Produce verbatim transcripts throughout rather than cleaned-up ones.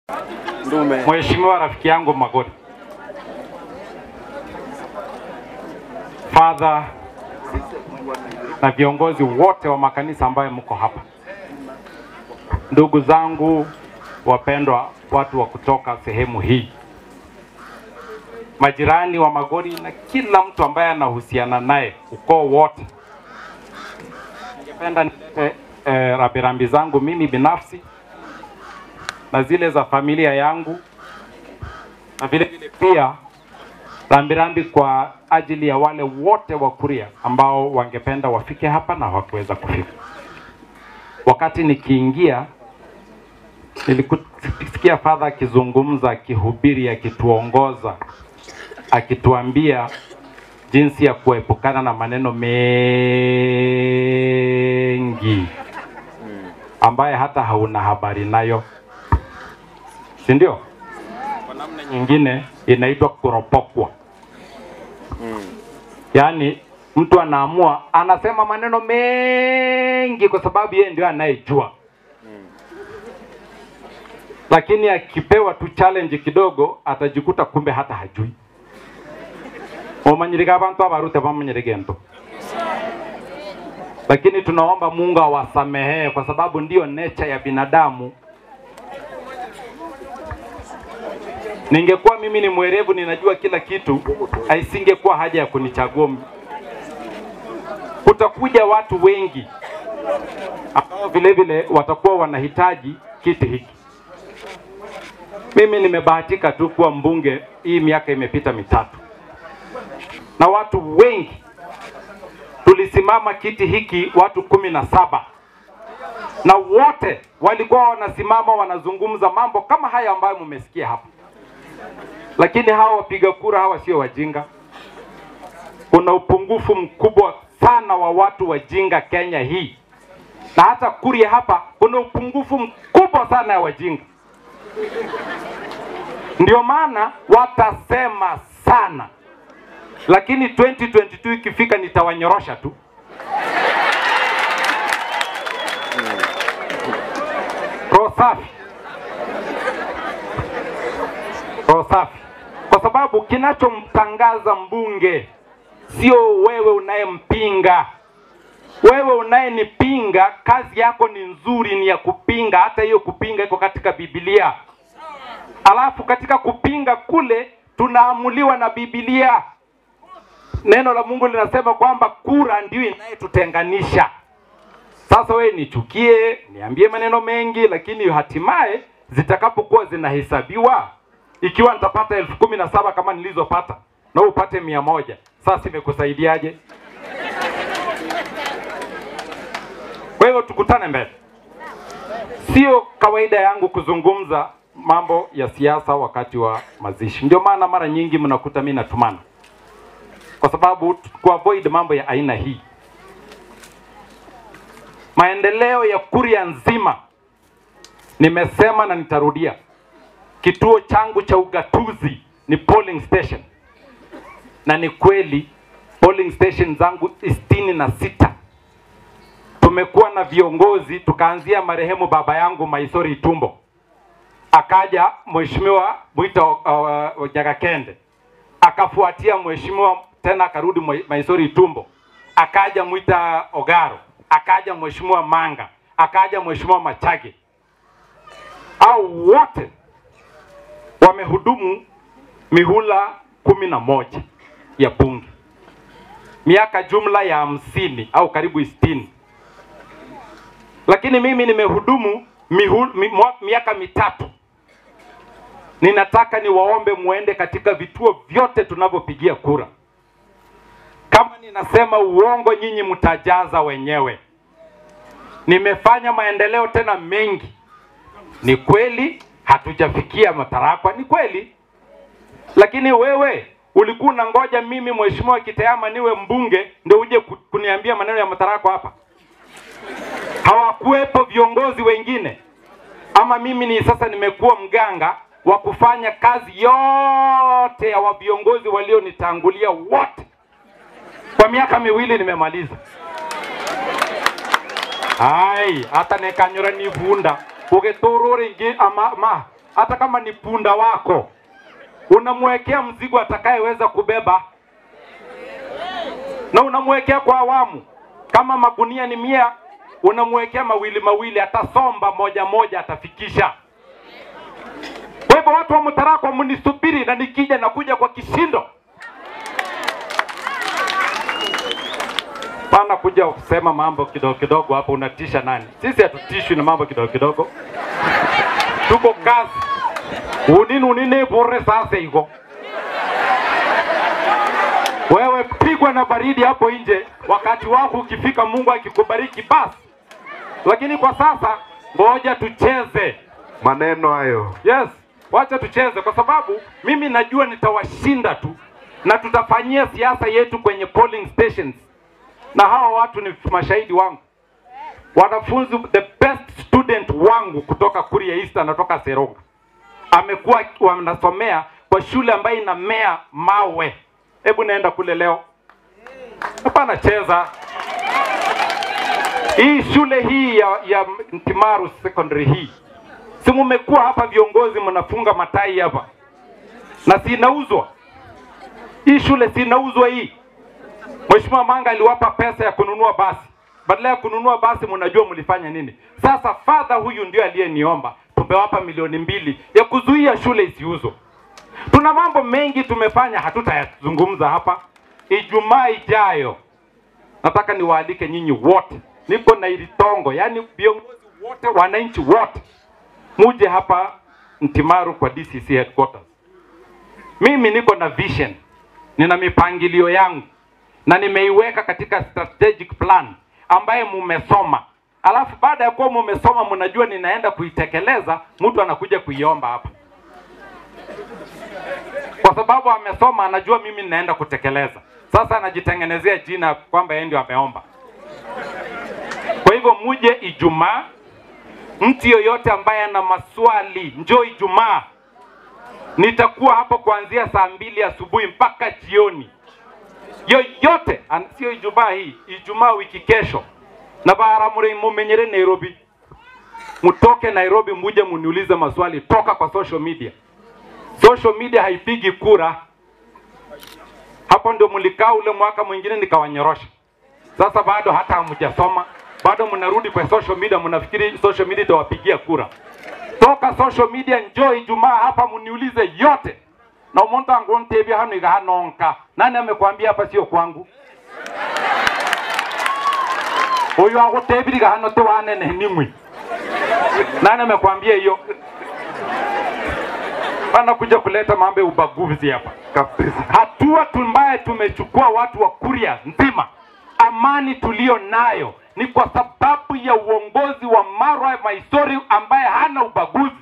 Ndume. Mheshimiwa rafiki yangu Magori, Father na viongozi wote wa makanisa ambayo mko hapa, ndugu zangu wapendwa, watu wa kutoka sehemu hii, majirani wa Magori na kila mtu ambaye anahusiana naye, ukoo wote, ningependa nilete eh, rambirambi zangu mimi binafsi na zile za familia yangu, na vile vile pia rambirambi kwa ajili ya wale wote wa Kuria ambao wangependa wafike hapa na hawakuweza kufika. Wakati nikiingia nilisikia Father akizungumza, akihubiri, akituongoza, akituambia jinsi ya kuepukana na maneno mengi ambaye hata hauna habari nayo, si ndio? Kwa namna nyingine inaitwa kuropokwa. Mm. Yaani mtu anaamua anasema maneno mengi kwa sababu yeye ndio anayejua. Mm. Lakini akipewa tu challenge kidogo atajikuta kumbe hata hajui. Omanyirika abantu abarute bamanyirigento. Lakini tunaomba Mungu awasamehe kwa sababu ndio nature ya binadamu. Ningekuwa mimi ni mwerevu, ninajua kila kitu, haisingekuwa haja ya kunichagua. Kutakuja watu wengi ambao vile vile watakuwa wanahitaji kiti hiki. Mimi nimebahatika tu kuwa mbunge, hii miaka imepita mitatu. Na watu wengi tulisimama kiti hiki, watu kumi na saba. Na wote walikuwa wanasimama wanazungumza mambo kama haya ambayo mmesikia hapa. Lakini hawa wapiga kura hawa sio wajinga. Kuna upungufu mkubwa sana wa watu wajinga Kenya hii. Na hata Kuria hapa kuna upungufu mkubwa sana ya wajinga. Ndio maana watasema sana. Lakini twenty twenty-two ikifika nitawanyorosha tu. Roho safi. Roho safi. Kwa sababu kinachomtangaza mbunge sio wewe unayempinga. Wewe unayenipinga, kazi yako ni nzuri, ni ya kupinga. Hata hiyo kupinga iko katika Biblia. Alafu katika kupinga kule tunaamuliwa na Biblia. Neno la Mungu linasema kwamba kura ndio inayetutenganisha. Sasa wewe nichukie, niambie maneno mengi, lakini hatimaye zitakapokuwa zinahesabiwa, ikiwa nitapata elfu kumi na saba kama nilizopata na upate mia moja, sasa imekusaidiaje? Kwa hiyo tukutane mbele. Sio kawaida yangu kuzungumza mambo ya siasa wakati wa mazishi. Ndio maana mara nyingi mnakuta mimi natumana. Kwa sababu kuavoid mambo ya aina hii. Maendeleo ya Kuria nzima, nimesema na nitarudia, kituo changu cha ugatuzi ni polling station. Na ni kweli polling station zangu sitini na sita. Tumekuwa na viongozi, tukaanzia marehemu baba yangu Maisori Itumbo. Akaja Mheshimiwa Mwita uh, uh, Nyagakende. Akafuatia Mheshimiwa tena akarudi Maisori Itumbo. Akaja Mwita Ogaro. Akaja Mheshimiwa Manga. Akaja Mheshimiwa Machage. Au wote wamehudumu mihula kumi na moja ya bunge. Miaka jumla ya hamsini au karibu sitini. Lakini mimi nimehudumu mihul, mi, miaka mitatu. Ninataka niwaombe muende katika vituo vyote tunavyopigia kura. Kama ninasema uongo, nyinyi mtajaza wenyewe. Nimefanya maendeleo tena mengi. Ni kweli hatujafikia Matarakwa, ni kweli. Lakini wewe ulikuwa unangoja mimi Mheshimiwa Kitayama niwe mbunge ndio uje kuniambia maneno ya Matarakwa hapa? Hawakuwepo viongozi wengine? Ama mimi ni sasa nimekuwa mganga wa kufanya kazi yote ya wa viongozi walionitangulia wote? Kwa miaka miwili nimemaliza. Hai, hata nekanyura ni vunda. Ugetorore ngi ama ma hata kama ni punda wako, unamwekea mzigo atakayeweza kubeba, na unamwekea kwa awamu. Kama magunia ni mia, unamwekea mawili mawili, atasomba moja moja, atafikisha. Kwa hivyo watu wa Mtarakwa mnisubiri, na nikija na kuja kwa kishindo. Pana kuja kusema mambo kidogo kidogo hapo, unatisha nani? Sisi hatutishwi na mambo kidogo kidogo. Tuko kazi. Unini unini bore sasa iko. Wewe pigwa na baridi hapo nje, wakati wako ukifika Mungu akikubariki basi. Lakini kwa sasa ngoja tucheze maneno hayo. Yes, wacha tucheze, kwa sababu mimi najua nitawashinda tu, na tutafanyia siasa yetu kwenye polling stations. Na hawa watu ni mashahidi wangu. Wanafunzi, the best student wangu kutoka Kuria East anatoka Seronga. Amekuwa wanasomea kwa shule ambayo inamea mawe. Hebu naenda kule leo. Hapana cheza. Hii shule hii ya, ya Ntimaru Secondary hii. Si mmekuwa hapa viongozi mnafunga matai hapa. Na si inauzwa. Hii shule si inauzwa hii. Mheshimiwa Manga aliwapa pesa ya kununua basi. Badala ya kununua basi, mnajua mlifanya nini? Sasa father huyu ndio aliyeniomba tumewapa milioni mbili ya kuzuia shule isiuzwe. Tuna mambo mengi tumefanya, hatutayazungumza hapa. Ijumaa ijayo nataka niwaalike nyinyi wote. Niko na ilitongo, yani viongozi wote, wananchi wote, muje hapa Ntimaru kwa D C C headquarters. Mimi niko na vision, nina mipangilio yangu, na nimeiweka katika strategic plan ambaye mumesoma. Alafu baada ya kuwa mumesoma, mnajua ninaenda kuitekeleza, mtu anakuja kuiomba hapa. Kwa sababu amesoma, anajua mimi ninaenda kutekeleza. Sasa anajitengenezea jina kwamba yeye ndio ameomba. Kwa hivyo muje Ijumaa. Mtu yoyote ambaye ana maswali, njoo Ijumaa. Nitakuwa hapo kuanzia saa mbili asubuhi mpaka jioni. Yoyote, sio Ijumaa hii, Ijumaa wiki kesho. Na bara muri mumenyere Nairobi. Mutoke Nairobi muje muniulize maswali, toka kwa social media. Social media haipigi kura. Hapo ndio mlikaa ule mwaka mwingine nikawanyorosha. Sasa bado hata hamjasoma, bado mnarudi kwa social media, mnafikiri social media itawapigia kura. Toka social media, njoo Ijumaa hapa muniulize yote. Na umuntu angontebi hano igahanonka. Nani amekwambia hapa sio kwangu? Huyo agotebi igahano te wanene nimwi. Nani amekwambia hiyo? Bana kuja kuleta mambo ya ubaguzi hapa. Kabisa. Hatua tumbaye tumechukua watu wa Kuria nzima, amani tulio nayo ni kwa sababu ya uongozi wa Marwa Maisori ambaye hana ubaguzi.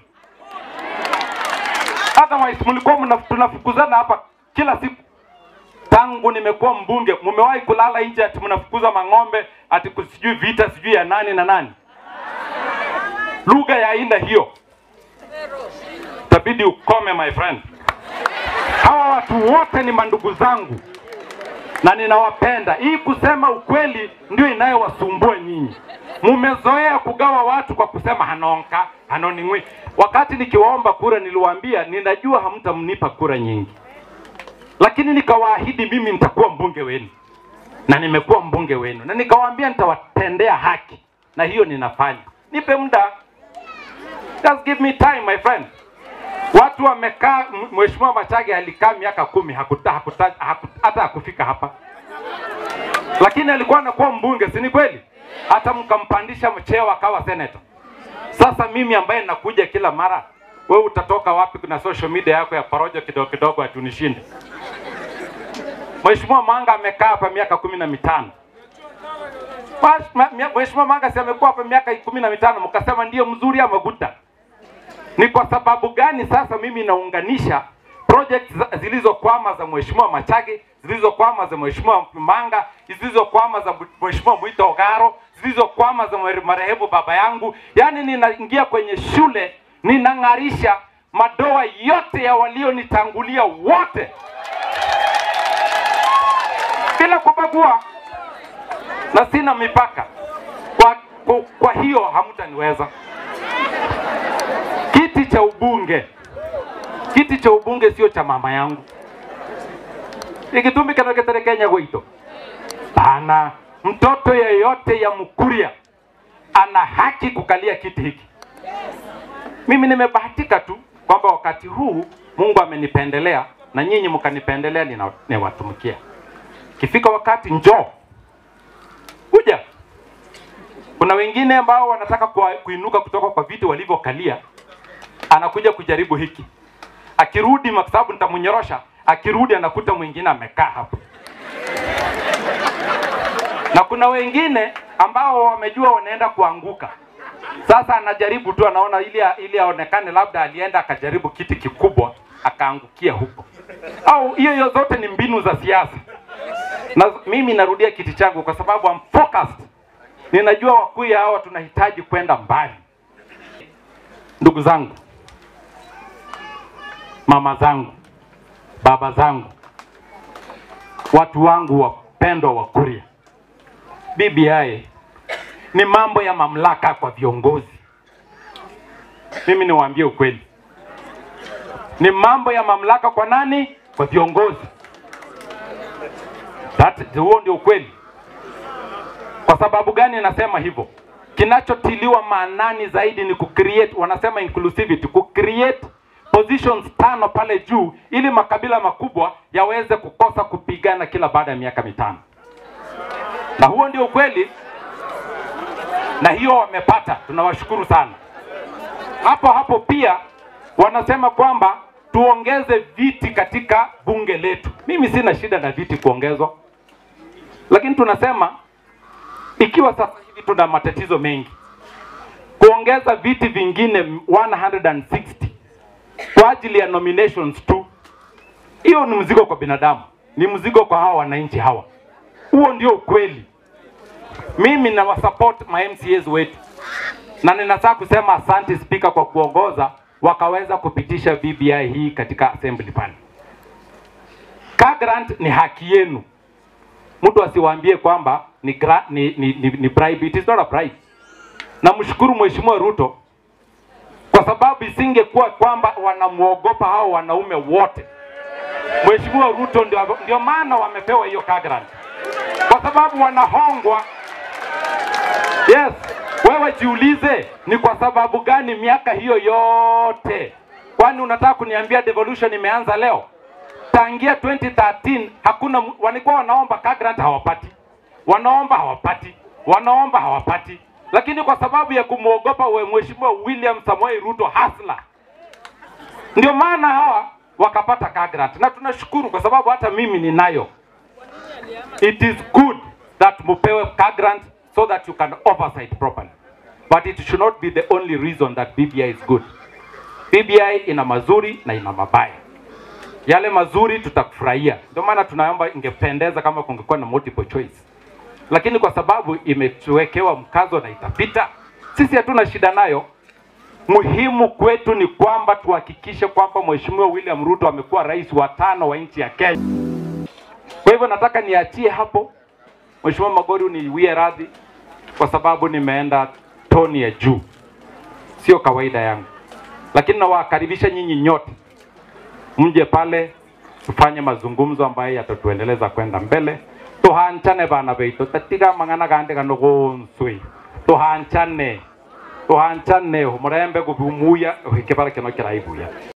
Otherwise mlikuwa tunafukuzana hapa kila siku. Tangu nimekuwa mbunge, mumewahi kulala nje ati mnafukuza mang'ombe ati kusijui vita sijui ya nani na nani? Lugha ya aina hiyo tabidi ukome, my friend. Hawa watu wote ni mandugu zangu na ninawapenda. Hii kusema ukweli ndio inayowasumbua nyinyi. Mumezoea kugawa watu kwa kusema hanonka, hanoningwi. Wakati nikiwaomba kura niliwaambia ninajua hamtamnipa kura nyingi. Lakini nikawaahidi mimi nitakuwa mbunge wenu. Na nimekuwa mbunge wenu. Na nikawaambia nitawatendea haki. Na hiyo ninafanya. Nipe muda. Just give me time, my friend. Watu wamekaa, Mheshimiwa Machage alikaa miaka kumi hakuta hakuta hata hakufika hapa. Lakini alikuwa anakuwa mbunge, si ni kweli? Hata mkampandisha mcheo akawa senator. Sasa mimi ambaye nakuja kila mara, wewe utatoka wapi kuna social media yako ya parojo kidogo kidogo atunishinde? Mheshimiwa Manga amekaa hapa miaka kumi na mitano. Mheshimiwa Manga si amekuwa hapa miaka kumi na mitano, mkasema ndio mzuri ama guta? Ni kwa sababu gani sasa mimi naunganisha project zilizokwama za Mheshimiwa Machage, zilizokwama za Mheshimiwa Manga, zilizokwama za Mheshimiwa Mwita Ogaro, zilizokwama za marehemu baba yangu? Yani ninaingia kwenye shule, ninang'arisha madoa yote ya walionitangulia wote bila kubagua, na sina mipaka. Kwa, kwa, kwa hiyo hamtaniweza. Kiti cha ubunge, kiti cha ubunge sio cha mama yangu. Ikitumika na ketere Kenya goito. Bana, mtoto yeyote ya Mkuria ana haki kukalia kiti hiki. Mimi nimebahatika tu kwamba wakati huu Mungu amenipendelea na nyinyi mkanipendelea, ninawatumikia. Kifika wakati njoo. Kuja. Kuna wengine ambao wanataka kuinuka kutoka kwa viti walivyokalia, anakuja kujaribu hiki. Akirudi maksabu nitamunyorosha, akirudi anakuta mwingine amekaa hapo. Na kuna wengine ambao wamejua wanaenda kuanguka. Sasa anajaribu tu, anaona ili ili aonekane labda alienda akajaribu kiti kikubwa akaangukia huko. Au hiyo hiyo zote ni mbinu za siasa. Na mimi narudia kiti changu kwa sababu I'm focused. Ninajua Wakuria hawa tunahitaji kwenda mbali. Ndugu zangu, mama zangu, baba zangu, watu wangu wapendwa Wakuria, B B I ni mambo ya mamlaka kwa viongozi. Mimi niwaambie ukweli, ni mambo ya mamlaka kwa nani? Kwa viongozi. That huo ndio ukweli. Kwa sababu gani nasema hivyo? Kinachotiliwa maanani zaidi ni kucreate, wanasema inclusivity, kucreate positions tano pale juu ili makabila makubwa yaweze kukosa kupigana kila baada ya miaka mitano. Na huo ndio ukweli. Na hiyo wamepata, tunawashukuru sana. Hapo hapo pia wanasema kwamba tuongeze viti katika bunge letu. Mimi sina shida na viti kuongezwa. Lakini tunasema ikiwa sasa hivi tuna matatizo mengi, kuongeza viti vingine one hundred sixty kwa ajili ya nominations tu, hiyo ni mzigo kwa binadamu, ni mzigo kwa hawa wananchi hawa. Huo ndio ukweli. Mimi na wasupport ma M C As wetu. Na ninataka kusema asante speaker kwa kuongoza wakaweza kupitisha B B I hii katika assembly pale. Car grant ni haki yenu. Mtu asiwaambie kwamba ni, gra, ni, ni, ni, ni bribe. It is not a bribe. Na mshukuru Mheshimiwa Ruto kwa sababu isingekuwa kwamba wanamuogopa hao wanaume wote. Mheshimiwa Ruto ndio, ndio maana wamepewa hiyo car grant. Kwa sababu wanahongwa. Yes, wewe jiulize ni kwa sababu gani miaka hiyo yote? Kwani unataka kuniambia devolution imeanza leo? Tangia twenty thirteen hakuna, walikuwa wanaomba car grant hawapati. Wanaomba hawapati. Wanaomba hawapati. Lakini kwa sababu ya kumuogopa we Mheshimiwa William Samoei Ruto hasla, ndio maana hawa wakapata car grant. Na tunashukuru kwa sababu hata mimi ninayo. It is good that mupewe car grant so that you can oversight properly. But it should not be the only reason that B B I is good. B B I ina mazuri na ina mabaya. Yale mazuri tutakufurahia. Ndio maana tunaomba ingependeza kama kungekuwa na multiple choice. Lakini kwa sababu imetuwekewa mkazo na itapita, sisi hatuna shida nayo. Muhimu kwetu ni kwamba tuhakikishe kwamba Mheshimiwa William Ruto amekuwa rais wa tano wa nchi ya Kenya. Kwa hivyo nataka niachie hapo. Mheshimiwa Magori niwie radhi kwa sababu nimeenda toni ya juu. Sio kawaida yangu. Lakini nawakaribisha nyinyi nyote mje pale tufanye mazungumzo ambayo yatatuendeleza kwenda mbele. Tuhanchane bana beito tatiga mangana gande kano gonswe. Tuhanchane. Tuhanchane umurembe gubumuya ukibara kino kiraibuya.